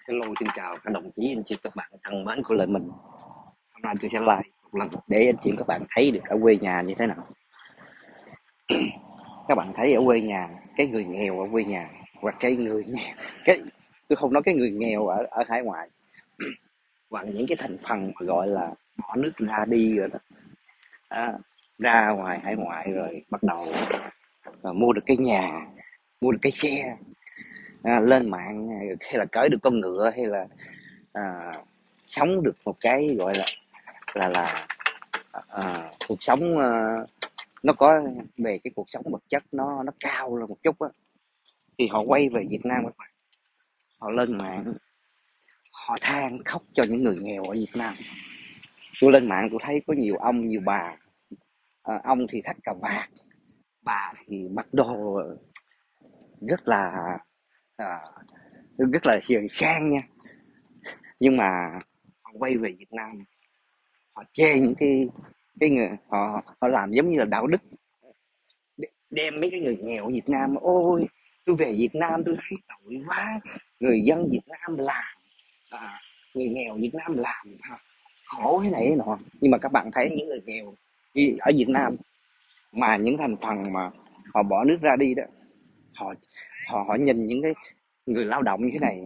Hello, xin chào các đồng chí, anh chị, các bạn thân mến của Lợi Mình. Hôm nay tôi sẽ live một lần để anh chị các bạn thấy được ở quê nhà như thế nào. Các bạn thấy ở quê nhà, cái người nghèo ở quê nhà và cái người nghèo, cái tôi không nói cái người nghèo ở hải ngoại, và những cái thành phần mà gọi là bỏ nước ra đi rồi đó, à, ra ngoài hải ngoại rồi bắt đầu mua được cái nhà, mua được cái xe, lên mạng hay là cưới được con ngựa hay là à, sống được một cái gọi là cuộc sống nó có về cái cuộc sống vật chất nó cao lên một chút á, thì họ quay về Việt Nam các bạn, họ lên mạng họ than khóc cho những người nghèo ở Việt Nam. Tôi lên mạng tôi thấy có nhiều ông nhiều bà, ông thì thắt cà vạt, bà thì mặc đồ rất là à, rất là hiền sang nha, nhưng mà họ quay về Việt Nam họ chê những cái người họ họ làm giống như là đạo đức, đem mấy cái người nghèo ở Việt Nam. Ôi, tôi về Việt Nam tôi thấy tội quá, người dân Việt Nam làm, à, người nghèo Việt Nam làm khổ thế này thế nọ. Nhưng mà các bạn thấy những người nghèo ở Việt Nam mà những thành phần mà họ bỏ nước ra đi đó, họ họ nhìn những cái người lao động như thế này,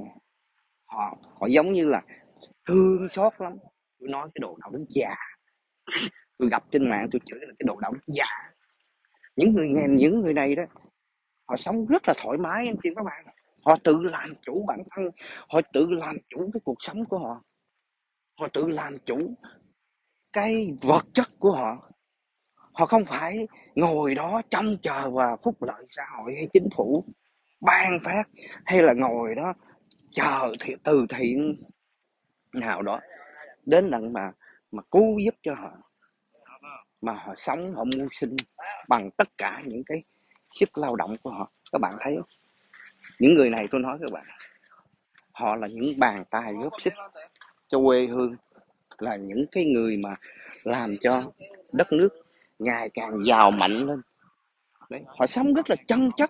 họ giống như là thương xót lắm. Tôi nói cái đồ đạo đức già, tôi gặp trên mạng tôi chửi là cái đồ đạo đức già. Những người nghèo, những người này đó, họ sống rất là thoải mái anh chị các bạn. Họ tự làm chủ bản thân, họ tự làm chủ cái cuộc sống của họ, họ tự làm chủ cái vật chất của họ. Họ không phải ngồi đó trông chờ vào phúc lợi xã hội hay chính phủ ban phát, hay là ngồi đó chờ từ thiện nào đó đến lần mà cứu giúp cho họ, mà họ sống, họ mưu sinh bằng tất cả những cái sức lao động của họ. Các bạn thấy không? Những người này tôi nói các bạn, họ là những bàn tay góp sức cho quê hương, là những cái người mà làm cho đất nước ngày càng giàu mạnh lên. Đấy, họ sống rất là chân chất,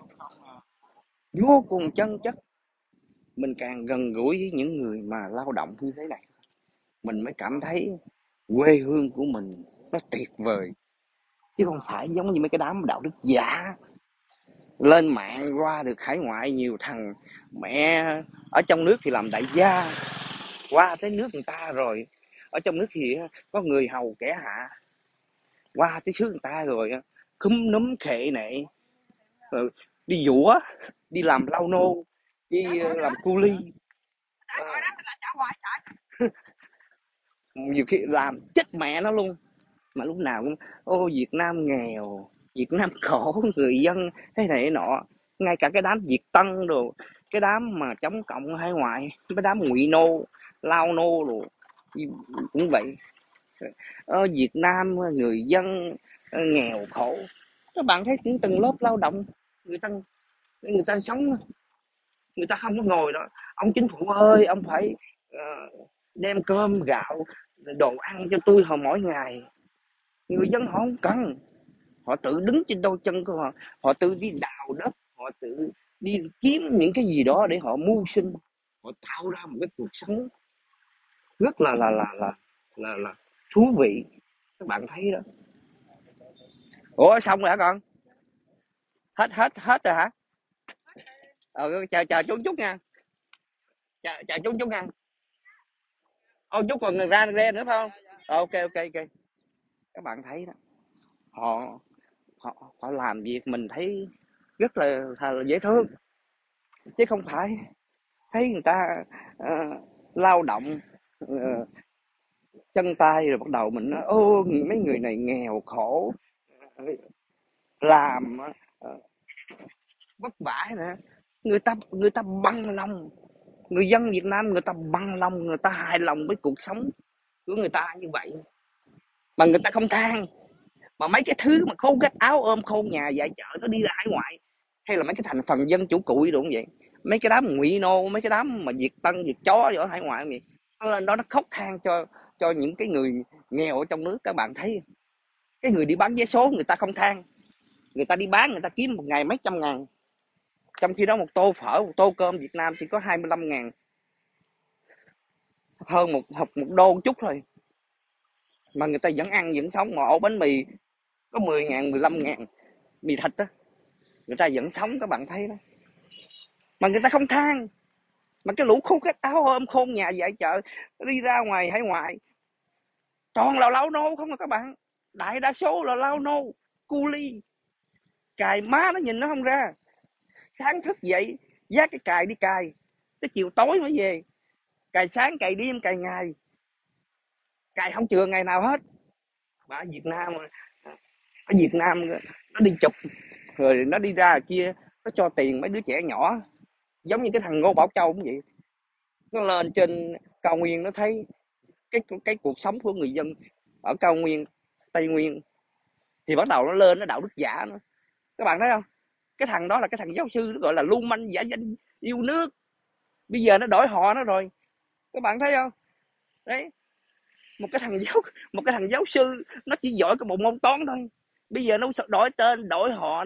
vô cùng chân chất. Mình càng gần gũi với những người mà lao động như thế này, mình mới cảm thấy quê hương của mình nó tuyệt vời, chứ không phải giống như mấy cái đám đạo đức giả. Lên mạng qua được hải ngoại nhiều thằng mẹ ở trong nước thì làm đại gia, qua tới nước người ta rồi ở trong nước thì có người hầu kẻ hạ, qua tới xứ người ta rồi khúm núm khệ nệ, đi dũa, đi làm lau nô, đi làm cu ly, nhiều khi làm chết mẹ nó luôn. Mà lúc nào cũng ô Việt Nam nghèo, Việt Nam khổ, người dân thế này thế nọ. Ngay cả cái đám Việt Tân rồi, cái đám mà chống cộng hải ngoại, cái đám ngụy nô, lao nô rồi cũng vậy. Việt Nam người dân nghèo khổ. Các bạn thấy những tầng lớp lao động, người ta sống, người ta không có ngồi đó ông chính phủ ơi ông phải ờ, đem cơm gạo đồ ăn cho tôi hồi mỗi ngày. Người dân họ không cần, họ tự đứng trên đôi chân của họ, họ tự đi đào đất, họ tự đi kiếm những cái gì đó để họ mưu sinh, họ tạo ra một cái cuộc sống rất là thú vị. Các bạn thấy đó. Ủa xong rồi hả con? Hết rồi hả? Chờ chú chút nha, chờ chú chút nha. Ô chút còn ra nữa phải không? Ok. Các bạn thấy đó, họ họ làm việc mình thấy rất là dễ thương, chứ không phải thấy người ta ờ, lao động chân tay rồi bắt đầu mình nói ô mấy người này nghèo khổ, làm ờ, vất vả nè. Người ta bằng lòng, người dân Việt Nam người ta bằng lòng, người ta hài lòng với cuộc sống của người ta như vậy mà người ta không than. Mà mấy cái thứ mà khô gắt áo ôm khô nhà dạy chợ nó đi ra hải ngoại, hay là mấy cái thành phần dân chủ cụi đúng vậy, mấy cái đám ngụy nô, mấy cái đám mà Việt Tân Việt chó ở hải ngoại vậy, nó lên đó nó khóc than cho những cái người nghèo ở trong nước. Các bạn thấy cái người đi bán vé số người ta không than, người ta đi bán người ta kiếm một ngày mấy trăm ngàn, trong khi đó một tô phở một tô cơm Việt Nam chỉ có 25.000. hơn một đô chút thôi, mà người ta vẫn ăn vẫn sống. Mà ổ bánh mì có 10.000 15.000, mì thịt á, người ta vẫn sống, các bạn thấy đó. Mà người ta không than. Mà cái lũ khốn cái áo ôm khôn nhà dạy chợ đi ra ngoài hải ngoại toàn là lao nô không à các bạn. Đại đa số là lao nô cu ly, cài má nó nhìn nó không ra. Sáng thức dậy vác cái cài đi cài, tới chiều tối mới về, cài sáng cài đêm cài ngày, cài không chừa ngày nào hết. Mà ở Việt Nam, nó đi chụp rồi nó đi ra kia, nó cho tiền mấy đứa trẻ nhỏ, giống như cái thằng Ngô Bảo Châu cũng vậy. Nó lên trên cao nguyên nó thấy cái cuộc sống của người dân ở cao nguyên Tây Nguyên, thì bắt đầu nó lên nó đạo đức giả nữa. Các bạn thấy không? Cái thằng đó là cái thằng giáo sư, nó gọi là lưu manh giả danh yêu nước, bây giờ nó đổi họ nó rồi. Các bạn thấy không? Đấy, một cái thằng giáo sư nó chỉ giỏi cái bộ môn toán thôi, bây giờ nó đổi tên đổi họ,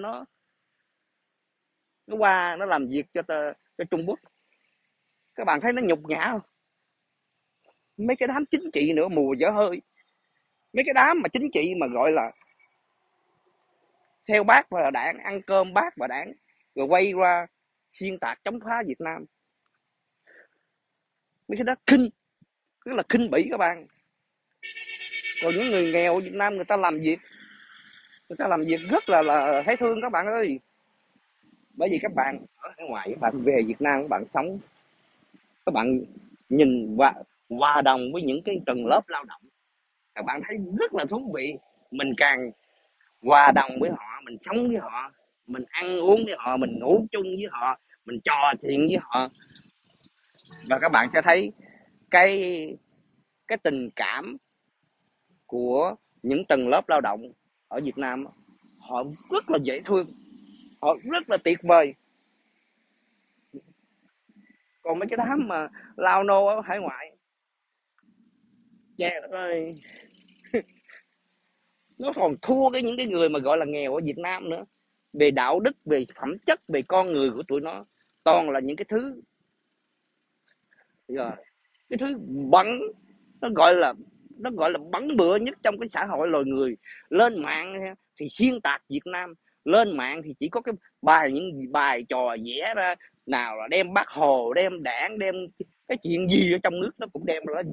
nó qua nó làm việc cho Trung Quốc. Các bạn thấy nó nhục nhã không? Mấy cái đám chính trị nữa mùa dở hơi, mấy cái đám mà chính trị mà gọi là theo bác và đảng, ăn cơm bác và đảng, rồi quay qua xuyên tạc chống phá Việt Nam. Mấy cái đó khinh, rất là khinh bỉ các bạn. Còn những người nghèo ở Việt Nam, người ta làm việc rất là thấy thương các bạn ơi. Bởi vì các bạn ở hải ngoại, các bạn về Việt Nam, các bạn sống, các bạn nhìn và hòa đồng với những cái tầng lớp lao động, các bạn thấy rất là thú vị. Mình càng hòa đồng với họ, mình sống với họ, mình ăn uống với họ, mình ngủ chung với họ, mình trò chuyện với họ, và các bạn sẽ thấy cái cái tình cảm của những tầng lớp lao động ở Việt Nam, họ rất là dễ thương, họ rất là tuyệt vời. Còn mấy cái đám mà lao nô ở hải ngoại, trời ơi, nó còn thua những cái người mà gọi là nghèo ở Việt Nam nữa. Về đạo đức, về phẩm chất, về con người của tụi nó toàn là những cái thứ, rồi cái thứ bẩn, nó gọi là nó gọi là bẩn bựa nhất trong cái xã hội loài người. Lên mạng thì xuyên tạc Việt Nam, lên mạng thì chỉ có những bài trò vẽ ra, nào là đem Bác Hồ, đem đảng, đem cái chuyện gì ở trong nước nó cũng đem ra,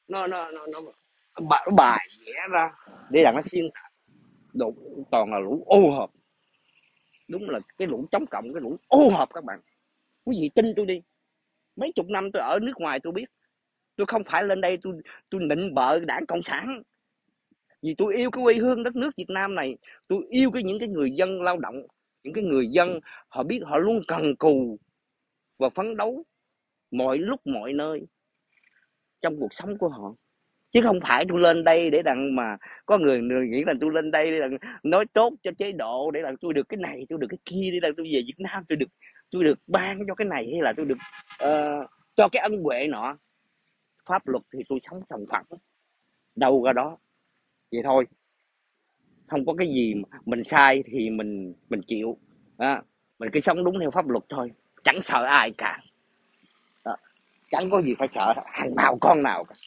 nó bài vẽ ra để làm nó xuyên tạc. Đủ, toàn là lũ ô hợp, đúng là cái lũ chống cộng, cái lũ ô hợp các bạn. Quý vị tin tôi đi, mấy chục năm tôi ở nước ngoài tôi biết. Tôi không phải lên đây tôi nịnh bợ đảng cộng sản, vì tôi yêu cái quê hương đất nước Việt Nam này. Tôi yêu những cái người dân lao động, những cái người dân họ biết họ luôn cần cù và phấn đấu mọi lúc mọi nơi trong cuộc sống của họ. Chứ không phải tôi lên đây để đặng mà có người nghĩ là tôi lên đây để đặng nói tốt cho chế độ, để đặng tôi được cái này, tôi được cái kia, để đặng tôi về Việt Nam tôi được ban cho cái này, hay là tôi được cho cái ân huệ nọ. Pháp luật thì tôi sống sòng phẳng đâu ra đó, vậy thôi. Không có cái gì mà mình sai thì mình chịu đó. Mình cứ sống đúng theo pháp luật thôi, chẳng sợ ai cả đó. Chẳng có gì phải sợ thằng nào con nào cả.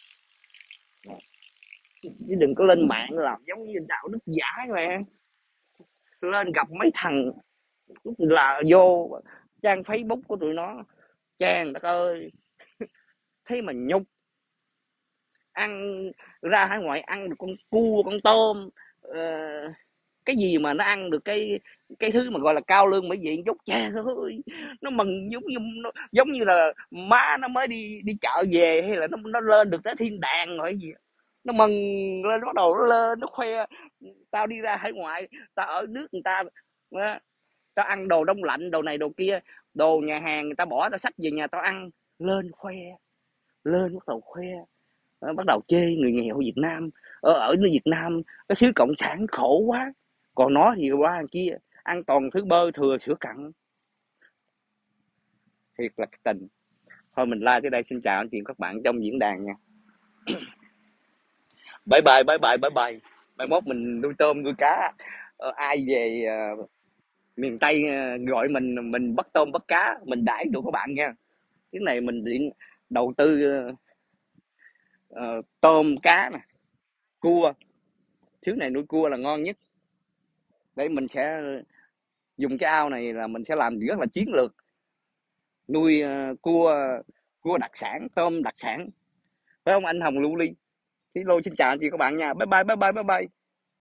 Chứ đừng có lên mạng làm giống như đạo đức giả mà. Lên gặp mấy thằng là vô trang Facebook của tụi nó, chàng đất ơi, thấy mà nhục. Ăn ra hải ngoại ăn được con cua con tôm, ờ, cái gì mà nó ăn được cái thứ mà gọi là cao lương mỹ vị chút, cha ơi, nó mừng giống như là má nó mới đi đi chợ về, hay là nó lên được tới thiên đàng rồi gì. Nó mừng lên, nó bắt đầu nó lên nó khoe: tao đi ra hải ngoại, tao ở nước người ta, tao ăn đồ đông lạnh, đồ này đồ kia, đồ nhà hàng người ta bỏ tao xách về nhà tao ăn. Lên khoe, lên bắt đầu khoe, bắt đầu chê người nghèo Việt Nam. Ở nước Việt Nam cái xứ cộng sản khổ quá, còn nó thì qua đằng kia ăn toàn thứ bơ thừa sữa cặn. Thiệt là cái tình. Thôi mình like tới đây, xin chào anh chị các bạn trong diễn đàn nha. Bye bye bye bye bye bye. Mai mốt mình nuôi tôm nuôi cá, ai về miền Tây gọi mình bắt tôm bắt cá mình đãi tụi các bạn nha. Cái này mình định đầu tư tôm cá nè, cua, xứ này nuôi cua là ngon nhất. Đấy, mình sẽ dùng cái ao này là mình sẽ làm rất là chiến lược, nuôi cua, cua đặc sản, tôm đặc sản, phải không anh Hồng Lưu Ly? Hello, xin chào anh chị các bạn nha, bye bye bye bye bye bye.